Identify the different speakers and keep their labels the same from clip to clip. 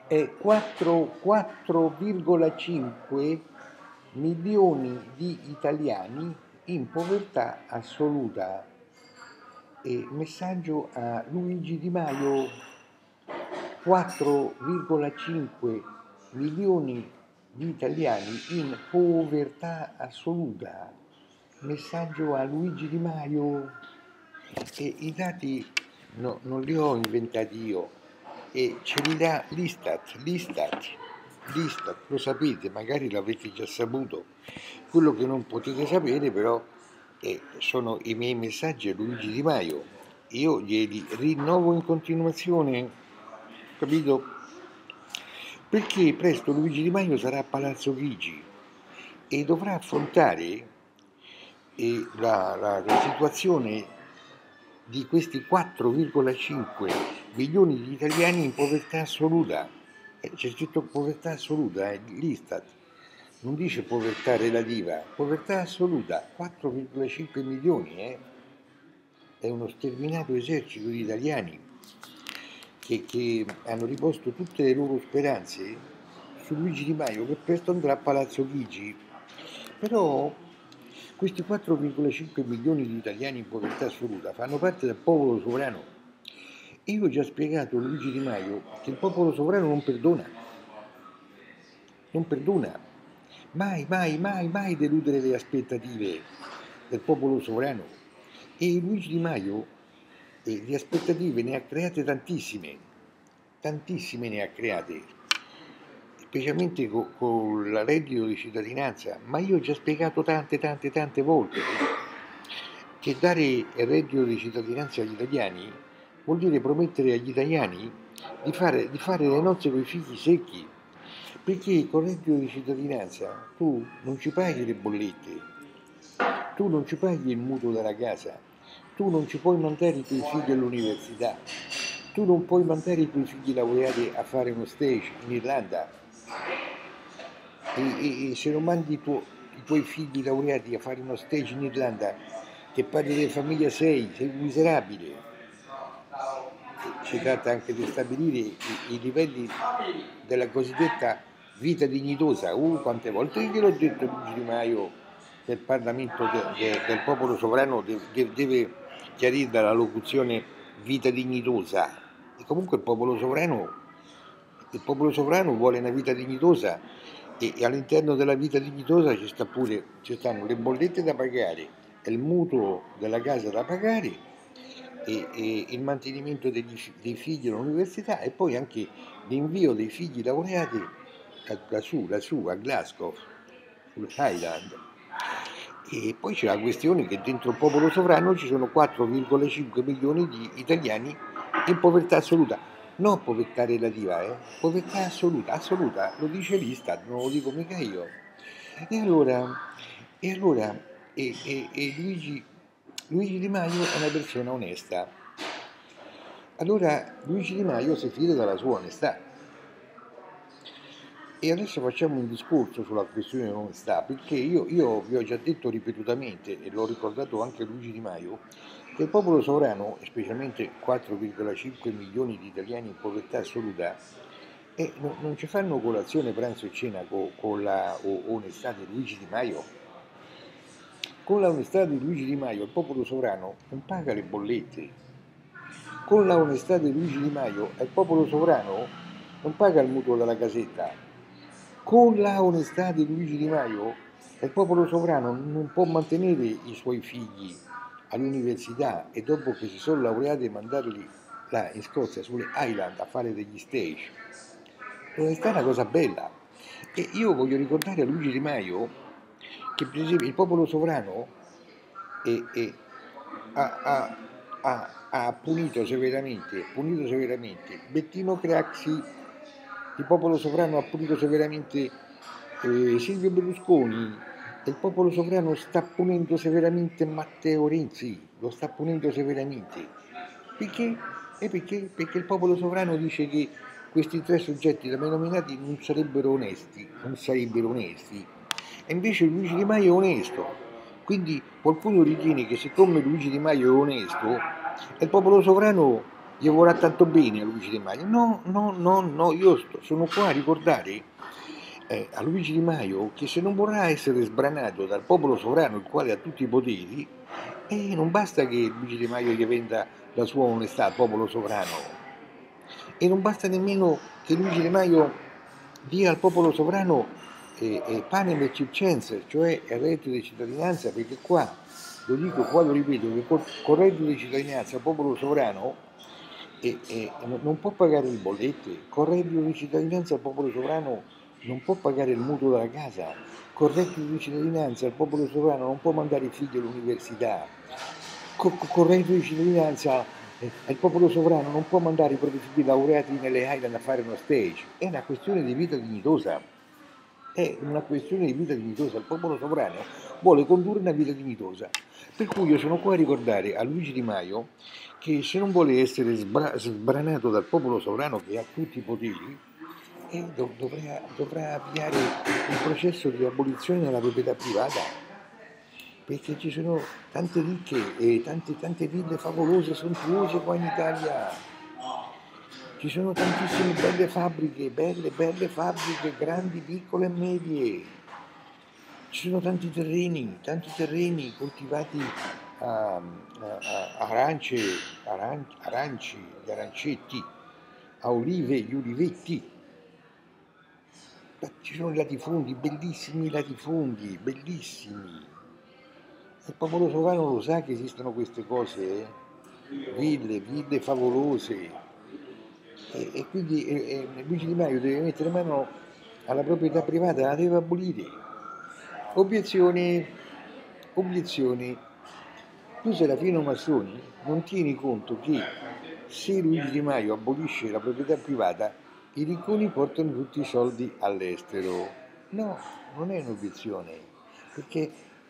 Speaker 1: è 4,5 milioni di italiani in povertà assoluta. E messaggio a Luigi Di Maio: 4,5 milioni di italiani in povertà assoluta. Messaggio a Luigi Di Maio. E i dati non li ho inventati io, e ce li dà l'Istat, lo sapete, magari l'avete già saputo. Quello che non potete sapere però sono i miei messaggi a Luigi Di Maio. Io glieli rinnovo in continuazione, capito? Perché presto Luigi Di Maio sarà a Palazzo Chigi e dovrà affrontare la situazione di questi 4,5 milioni di italiani in povertà assoluta. C'è scritto povertà assoluta, l'Istat non dice povertà relativa, povertà assoluta, 4,5 milioni, è uno sterminato esercito di italiani che hanno riposto tutte le loro speranze su Luigi Di Maio, che presto andrà a Palazzo Chigi. Però questi 4,5 milioni di italiani in povertà assoluta fanno parte del popolo sovrano. E io ho già spiegato a Luigi Di Maio che il popolo sovrano non perdona, mai deludere le aspettative del popolo sovrano. E Luigi Di Maio di aspettative ne ha create tantissime ne ha create, specialmente con la reddito di cittadinanza. Ma io ho già spiegato tante volte che dare il reddito di cittadinanza agli italiani vuol dire promettere agli italiani di fare le nozze con i figli secchi, perché con il reddito di cittadinanza tu non ci paghi le bollette, tu non ci paghi il mutuo della casa, tu non ci puoi mandare i tuoi figli all'università, tu non puoi mandare i tuoi figli laureati a fare uno stage in Irlanda, e se non mandi i tuoi figli laureati a fare uno stage in Irlanda, che padre di famiglia sei un miserabile. Si tratta anche di stabilire i livelli della cosiddetta vita dignitosa. Quante volte gliel'ho detto Luigi Di Maio, del Parlamento del popolo sovrano deve chiarire dalla locuzione vita dignitosa. E comunque il popolo sovrano vuole una vita dignitosa, e all'interno della vita dignitosa ci stanno le bollette da pagare, il mutuo della casa da pagare, e il mantenimento dei figli all'università, e poi anche l'invio dei figli laureati lassù a Glasgow, sull'Highland. E poi c'è la questione che dentro il popolo sovrano ci sono 4,5 milioni di italiani in povertà assoluta, non povertà relativa, povertà assoluta, lo dice l'Istat, non lo dico mica io. E allora, Luigi Di Maio è una persona onesta. Allora Luigi Di Maio si fida della sua onestà. E adesso facciamo un discorso sulla questione dell'onestà, perché io vi ho già detto ripetutamente, e l'ho ricordato anche a Luigi Di Maio, che il popolo sovrano, e specialmente 4,5 milioni di italiani in povertà assoluta, non ci fanno colazione, pranzo e cena con la onestà di Luigi Di Maio. Con la onestà di Luigi Di Maio il popolo sovrano non paga le bollette. Con la onestà di Luigi Di Maio il popolo sovrano non paga il mutuo della casetta. Con la onestà di Luigi Di Maio il popolo sovrano non può mantenere i suoi figli all'università e dopo che si sono laureati mandarli là in Scozia, sulle Highland, a fare degli stage. L'onestà è una cosa bella. E io voglio ricordare a Luigi Di Maio che per esempio il popolo sovrano ha punito severamente Bettino Craxi, il popolo sovrano ha punito severamente Silvio Berlusconi, e il popolo sovrano sta punendo severamente Matteo Renzi, lo sta punendo severamente. Perché? Perché il popolo sovrano dice che questi tre soggetti da me nominati non sarebbero onesti, e invece Luigi Di Maio è onesto. Quindi qualcuno ritiene che siccome Luigi Di Maio è onesto, il popolo sovrano gli vorrà tanto bene a Luigi Di Maio. No, no, no, no, io sono qua a ricordare a Luigi Di Maio che se non vorrà essere sbranato dal popolo sovrano, il quale ha tutti i poteri, non basta che Luigi Di Maio gli venda la sua onestà al popolo sovrano, e non basta nemmeno che Luigi Di Maio dia al popolo sovrano panem et circenses, cioè il reddito di cittadinanza, perché qua, lo ripeto, che col reddito di cittadinanza il popolo sovrano non può pagare le bollette, col reddito di cittadinanza il popolo sovrano non può pagare il mutuo della casa, col reddito di cittadinanza il popolo sovrano non può mandare i figli all'università, col reddito di cittadinanza il popolo sovrano non può mandare i propri figli laureati nelle Highland a fare uno stage. È una questione di vita dignitosa. È una questione di vita dignitosa. Il popolo sovrano vuole condurre una vita dignitosa. Per cui io sono qua a ricordare a Luigi Di Maio che se non vuole essere sbranato dal popolo sovrano che ha tutti i poteri, dovrà avviare il processo di abolizione della proprietà privata, perché ci sono tante ricche e tante ville favolose, sontuose qua in Italia. Ci sono tantissime belle fabbriche, grandi, piccole e medie. Ci sono tanti terreni coltivati arance, gli arancetti, a olive, gli ulivetti. Ci sono i latifondi, bellissimi latifondi, bellissimi. Il popolo sovrano lo sa che esistono queste cose, ville favolose. E quindi Luigi Di Maio deve mettere mano alla proprietà privata, la deve abolire. Obiezione, obiezione. Tu Serafino Massoni non tieni conto che se Luigi Di Maio abolisce la proprietà privata, i ricconi portano tutti i soldi all'estero. No, non è un'obiezione, perché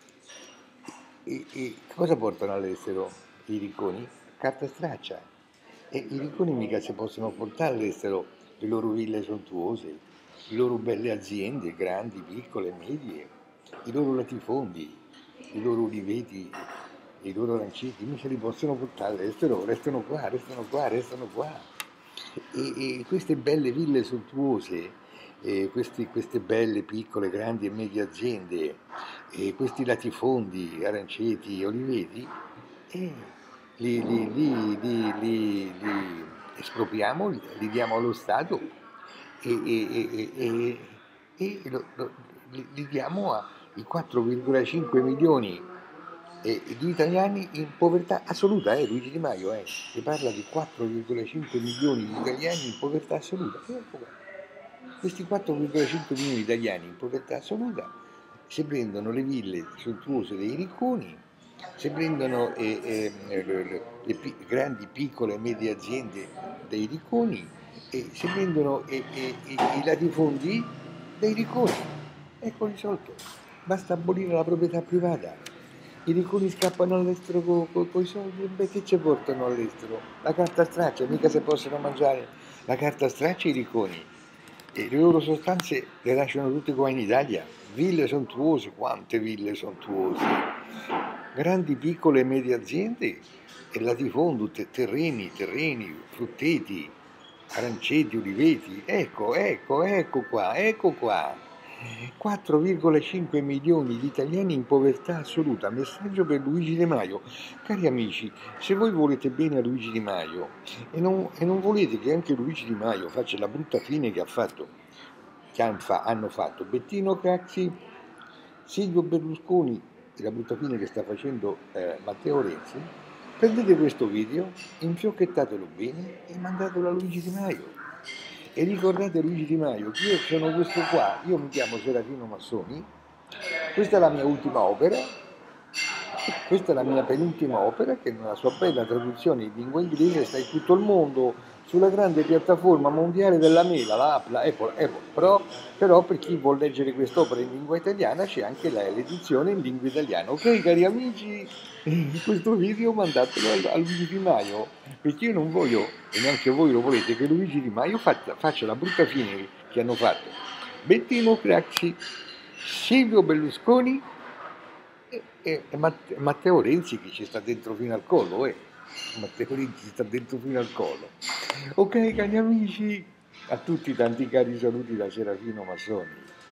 Speaker 1: cosa portano all'estero i ricconi? Carta straccia. E i ricconi mica si possono portare all'estero le loro ville sontuose, le loro belle aziende, grandi, piccole, medie, i loro latifondi, i loro uliveti, i loro aranceti, mica li possono portare all'estero, restano qua, restano qua, restano qua. E queste belle ville sontuose, queste belle, piccole, grandi e medie aziende, questi latifondi, aranceti, oliveti, li espropriamo, li diamo allo Stato li diamo ai 4,5 milioni di italiani in povertà assoluta. Luigi Di Maio si parla di 4,5 milioni di italiani in povertà assoluta. Questi 4,5 milioni di italiani in povertà assoluta si prendono le ville sontuose dei ricconi, si prendono le grandi, piccole e medie aziende dei ricconi e si prendono i latifondi dei ricconi. Ecco risolto. Basta abolire la proprietà privata. I ricconi scappano all'estero con i soldi, beh, che ci portano all'estero? La carta straccia, mica se possono mangiare la carta straccia i ricconi. E le loro sostanze le lasciano tutte qua in Italia. Ville sontuose, quante ville sontuose. Grandi, piccole e medie aziende e latifondo, terreni, frutteti, aranceti, uliveti. Ecco qua. 4,5 milioni di italiani in povertà assoluta. Messaggio per Luigi Di Maio. Cari amici, se voi volete bene a Luigi Di Maio e non volete che anche Luigi Di Maio faccia la brutta fine che hanno fatto Bettino Craxi, Silvio Berlusconi e la brutta fine che sta facendo Matteo Renzi, prendete questo video, infiocchettatelo bene e mandatelo a Luigi Di Maio. E ricordate Luigi Di Maio che io sono questo qua, io mi chiamo Serafino Massoni, questa è la mia ultima opera, questa è la mia penultima opera che nella sua bella traduzione in lingua inglese sta in tutto il mondo, sulla grande piattaforma mondiale della mela, la Apple. Però per chi vuol leggere quest'opera in lingua italiana c'è anche l'edizione in lingua italiana. Ok cari amici, questo video mandatelo a Luigi Di Maio, perché io non voglio, e neanche voi lo volete, che Luigi Di Maio faccia la brutta fine che hanno fatto Bettino Craxi, Silvio Berlusconi e Matteo Renzi che ci sta dentro fino al collo. Matteo Renzi sta dentro fino al collo. Ok, cari amici, a tutti tanti cari saluti da Serafino Massoni.